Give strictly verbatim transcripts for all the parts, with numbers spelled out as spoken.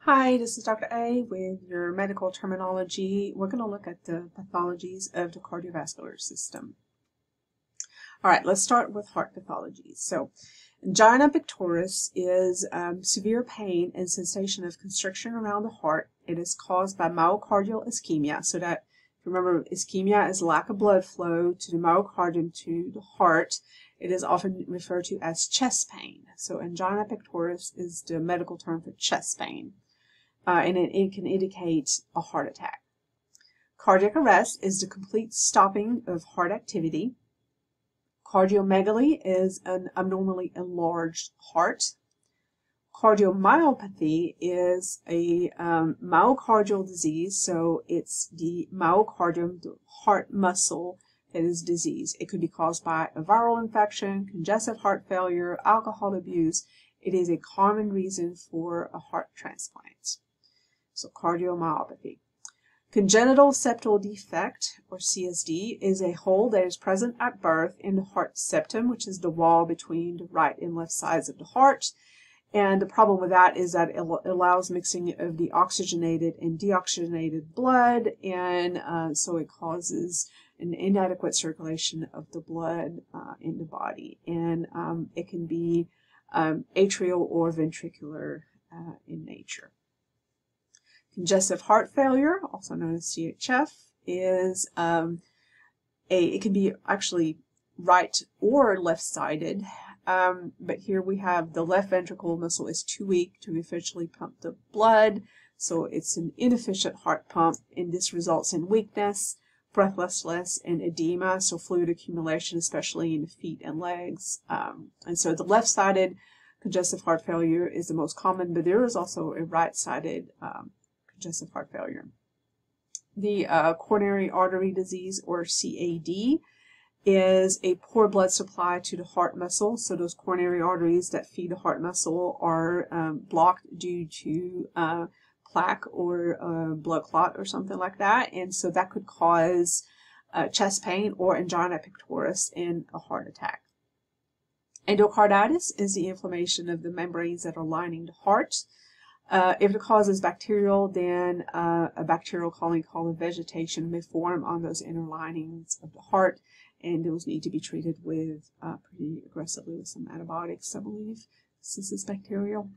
Hi, this is Doctor A with your medical terminology. We're going to look at the pathologies of the cardiovascular system. All right, let's start with heart pathologies. So, angina pectoris is um, severe pain and sensation of constriction around the heart. It is caused by myocardial ischemia. So that, if you remember, ischemia is lack of blood flow to the myocardium to the heart. It is often referred to as chest pain. So angina pectoris is the medical term for chest pain. Uh, and it, it can indicate a heart attack. Cardiac arrest is the complete stopping of heart activity. Cardiomegaly is an abnormally enlarged heart. Cardiomyopathy is a um, myocardial disease, so it's the myocardium, the heart muscle, that is diseased. It could be caused by a viral infection, congestive heart failure, alcohol abuse. It is a common reason for a heart transplant. So cardiomyopathy. Congenital septal defect, or C S D, is a hole that is present at birth in the heart septum, which is the wall between the right and left sides of the heart. And the problem with that is that it allows mixing of the oxygenated and deoxygenated blood, and uh, so it causes an inadequate circulation of the blood uh, in the body. And um, it can be um, atrial or ventricular uh, in nature. Congestive heart failure, also known as C H F, is um, a, it can be actually right or left-sided, um, but here we have the left ventricle muscle is too weak to efficiently pump the blood, so it's an inefficient heart pump, and this results in weakness, breathlessness, and edema, so fluid accumulation, especially in the feet and legs. Um, and so the left-sided congestive heart failure is the most common, but there is also a right-sided um, congestive heart failure. The uh, coronary artery disease, or C A D, is a poor blood supply to the heart muscle. So those coronary arteries that feed the heart muscle are um, blocked due to uh, plaque or uh, blood clot or something like that. And so that could cause uh, chest pain or angina pectoris and a heart attack. Endocarditis is the inflammation of the membranes that are lining the heart. Uh, if the cause is bacterial, then uh, a bacterial colony called a vegetation may form on those inner linings of the heart, and those need to be treated with uh, pretty aggressively with some antibiotics, I believe, since it's bacterial.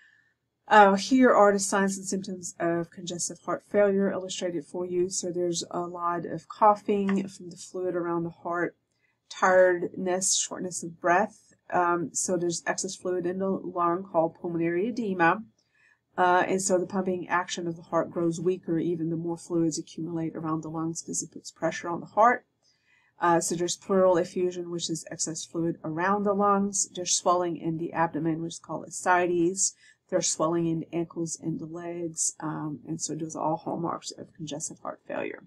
Uh, here are the signs and symptoms of congestive heart failure illustrated for you. So there's a lot of coughing from the fluid around the heart, tiredness, shortness of breath. Um, so there's excess fluid in the lung called pulmonary edema. Uh, and so the pumping action of the heart grows weaker even the more fluids accumulate around the lungs because it puts pressure on the heart. Uh, so there's pleural effusion, which is excess fluid around the lungs. There's swelling in the abdomen, which is called ascites. There's swelling in the ankles and the legs. Um, and so those are all hallmarks of congestive heart failure.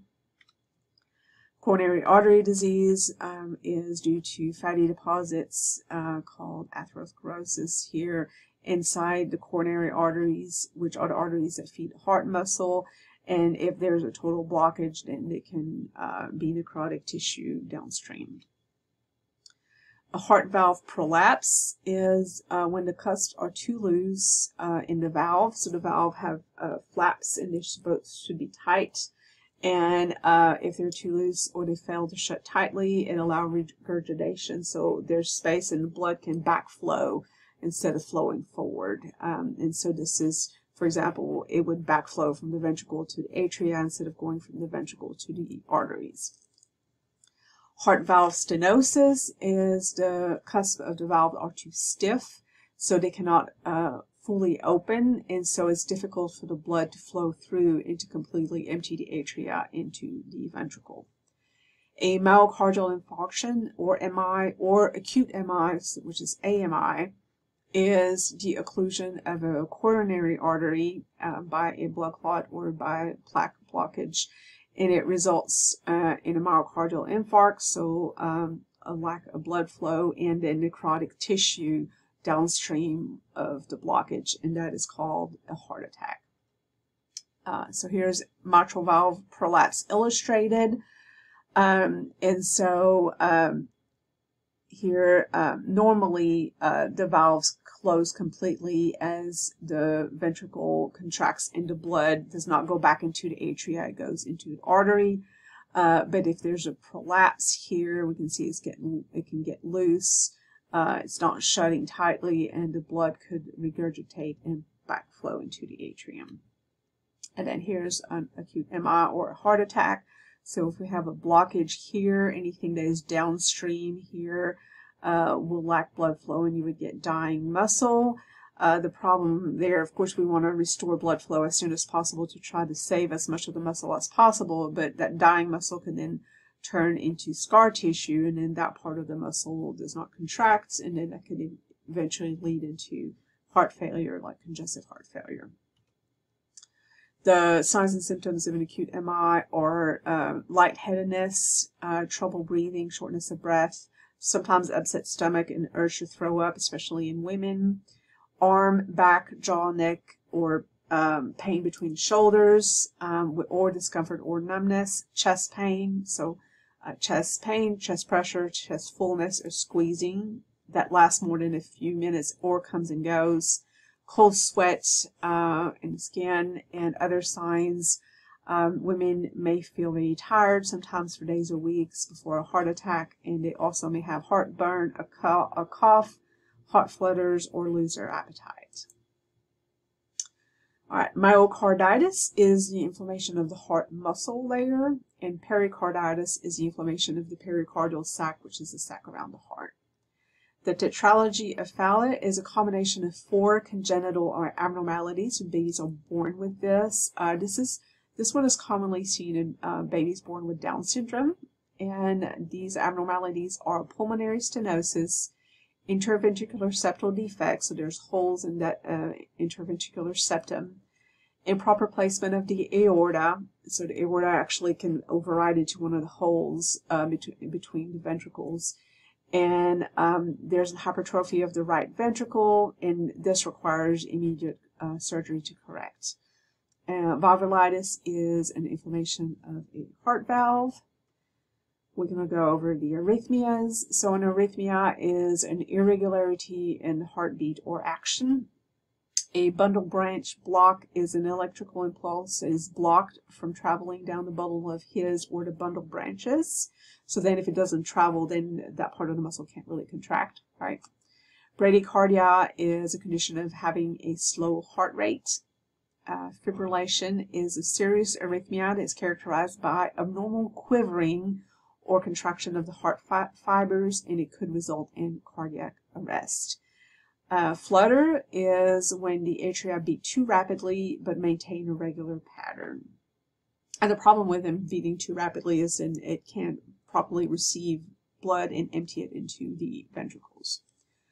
Coronary artery disease um, is due to fatty deposits uh, called atherosclerosis here inside the coronary arteries, which are the arteries that feed the heart muscle. And if there's a total blockage, then it can uh, be necrotic tissue downstream. A heart valve prolapse is uh, when the cusps are too loose uh, in the valve. So the valve have uh, flaps and they should be tight. And uh, if they're too loose or they fail to shut tightly, it allows regurgitation. So there's space and the blood can backflow instead of flowing forward. Um, and so this is, for example, it would backflow from the ventricle to the atria instead of going from the ventricle to the arteries. Heart valve stenosis is the cusp of the valve are too stiff, so they cannot uh, fully open, and so it's difficult for the blood to flow through and to completely empty the atria into the ventricle. A myocardial infarction, or M I, or acute M I, which is A M I, is the occlusion of a coronary artery uh, by a blood clot or by plaque blockage, and it results uh, in a myocardial infarct, so um, a lack of blood flow and then necrotic tissue downstream of the blockage, and that is called a heart attack. Uh, so here's mitral valve prolapse illustrated, um, and so um, here, um, normally uh, the valves close completely as the ventricle contracts and the blood does not go back into the atria, it goes into the artery. Uh, but if there's a prolapse here, we can see it's getting, it can get loose. Uh, it's not shutting tightly, and the blood could regurgitate and backflow into the atrium. And then here's an acute M I or a heart attack. So if we have a blockage here, anything that is downstream here uh, will lack blood flow, and you would get dying muscle. Uh, the problem there, of course, we want to restore blood flow as soon as possible to try to save as much of the muscle as possible, but that dying muscle can then turn into scar tissue, and then that part of the muscle does not contract, and then that could eventually lead into heart failure, like congestive heart failure. The signs and symptoms of an acute M I are uh, lightheadedness, uh, trouble breathing, shortness of breath, sometimes upset stomach and urge to throw up, especially in women, arm, back, jaw, neck, or um, pain between shoulders, um, or discomfort or numbness, chest pain, so uh, chest pain, chest pressure, chest fullness, or squeezing that lasts more than a few minutes or comes and goes, cold sweat uh, in the skin, and other signs. Um, women may feel very tired, sometimes for days or weeks before a heart attack, and they also may have heartburn, a, co a cough, hot flutters, or lose their appetite. All right, myocarditis is the inflammation of the heart muscle layer, and pericarditis is the inflammation of the pericardial sac, which is the sac around the heart. The tetralogy of Fallot is a combination of four congenital abnormalities. Babies are born with this. Uh, this is this one is commonly seen in uh, babies born with Down syndrome, and these abnormalities are pulmonary stenosis, interventricular septal defects, so there's holes in that uh, interventricular septum, improper placement of the aorta, so the aorta actually can override into one of the holes uh, between, between the ventricles, and um, there's a hypertrophy of the right ventricle, and this requires immediate uh, surgery to correct. Uh, valvulitis is an inflammation of a heart valve. We're going to go over the arrhythmias. So an arrhythmia is an irregularity in heartbeat or action. A bundle branch block is an electrical impulse that is blocked from traveling down the bundle of his or the bundle branches. So then if it doesn't travel, then that part of the muscle can't really contract, right? Bradycardia is a condition of having a slow heart rate. Uh, fibrillation is a serious arrhythmia that is characterized by abnormal quivering or contraction of the heart fi fibers, and it could result in cardiac arrest. Uh, flutter is when the atria beat too rapidly but maintain a regular pattern. And the problem with them beating too rapidly is that it can't properly receive blood and empty it into the ventricles.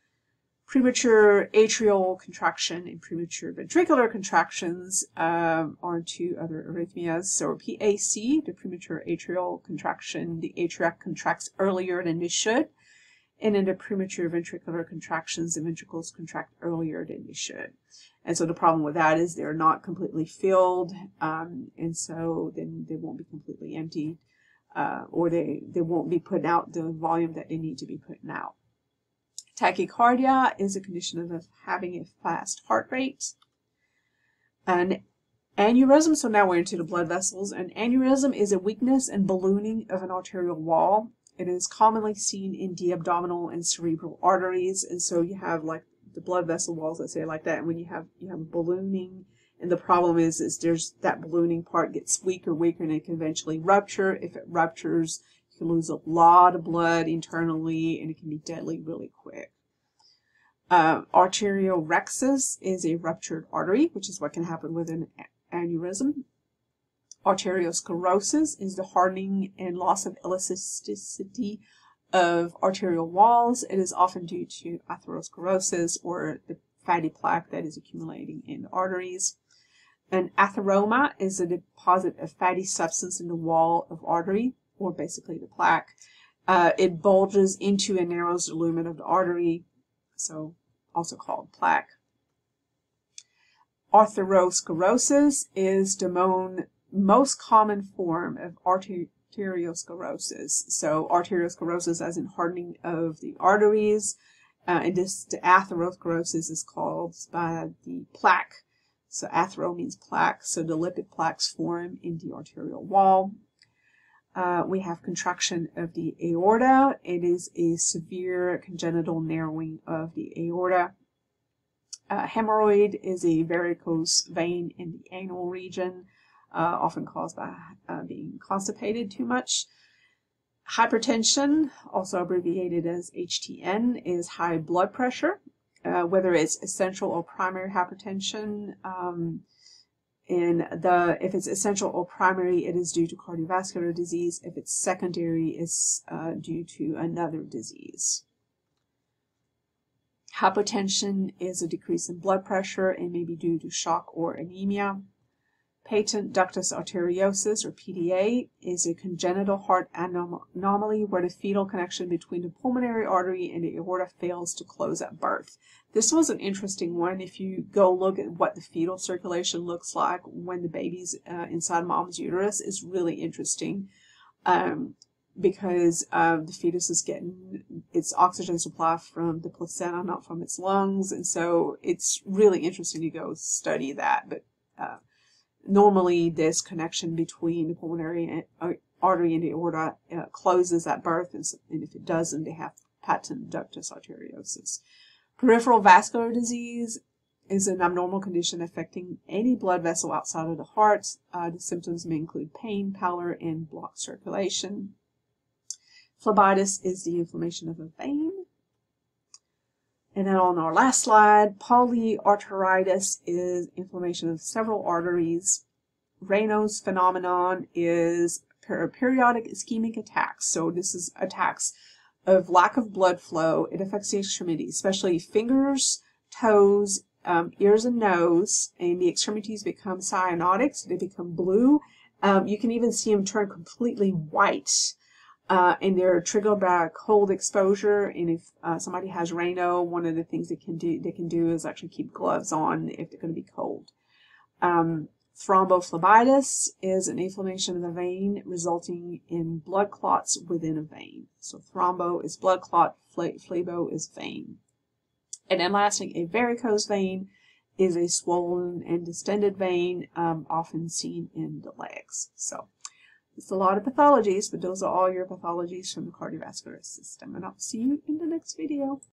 Premature atrial contraction and premature ventricular contractions um, are two other arrhythmias. So P A C, the premature atrial contraction, the atria contracts earlier than they should. And in the premature ventricular contractions, the ventricles contract earlier than they should. And so the problem with that is they're not completely filled, um, and so then they won't be completely emptied, uh, or they, they won't be putting out the volume that they need to be putting out. Tachycardia is a condition of having a fast heart rate. An aneurysm, so now we're into the blood vessels. An aneurysm is a weakness and ballooning of an arterial wall. It is commonly seen in the abdominal and cerebral arteries, and so you have like the blood vessel walls, let's say like that, and when you have you have ballooning, and the problem is is there's that ballooning part gets weaker, weaker, and it can eventually rupture. If it ruptures, you can lose a lot of blood internally, and it can be deadly really quick. Uh, arteriorhexis is a ruptured artery, which is what can happen with an aneurysm. Arteriosclerosis is the hardening and loss of elasticity of arterial walls. It is often due to atherosclerosis or the fatty plaque that is accumulating in the arteries. An atheroma is a deposit of fatty substance in the wall of artery, or basically the plaque. Uh, it bulges into and narrows the lumen of the artery, so also called plaque. Atherosclerosis is the most common form of arteriosclerosis. So arteriosclerosis as in hardening of the arteries. Uh, and this the atherosclerosis is caused by the plaque. So athero means plaque. So the lipid plaques form in the arterial wall. Uh, we have contraction of the aorta. It is a severe congenital narrowing of the aorta. Uh, hemorrhoid is a varicose vein in the anal region, uh, often caused by uh, being constipated too much. Hypertension, also abbreviated as H T N, is high blood pressure, uh, whether it's essential or primary hypertension. Um, and the if it's essential or primary, it is due to cardiovascular disease. If it's secondary, it's uh, due to another disease. Hypotension is a decrease in blood pressure and may be due to shock or anemia. Patent ductus arteriosus, or P D A, is a congenital heart anom anomaly where the fetal connection between the pulmonary artery and the aorta fails to close at birth. This was an interesting one. If you go look at what the fetal circulation looks like when the baby's uh, inside mom's uterus, it's really interesting. Um, because uh, the fetus is getting its oxygen supply from the placenta, not from its lungs. And so it's really interesting to go study that. But uh, normally this connection between the pulmonary artery and the aorta uh, closes at birth. And, so, and if it doesn't, they have patent ductus arteriosus. Peripheral vascular disease is an abnormal condition affecting any blood vessel outside of the heart. Uh, the symptoms may include pain, pallor, and blocked circulation. Phlebitis is the inflammation of a vein. And then on our last slide, polyarteritis is inflammation of several arteries. Raynaud's phenomenon is per periodic ischemic attacks. So this is attacks of lack of blood flow. It affects the extremities, especially fingers, toes, um, ears and nose, and the extremities become cyanotic, so they become blue. Um, you can even see them turn completely white. Uh, and they're triggered by cold exposure. And if uh, somebody has Raynaud, one of the things they can do they can do is actually keep gloves on if they're going to be cold. Um, thrombophlebitis is an inflammation of the vein resulting in blood clots within a vein. So thrombo is blood clot, phlebo is vein. And then lastly, a varicose vein is a swollen and distended vein, um, often seen in the legs. So it's a lot of pathologies, but those are all your pathologies from the cardiovascular system. And I'll see you in the next video.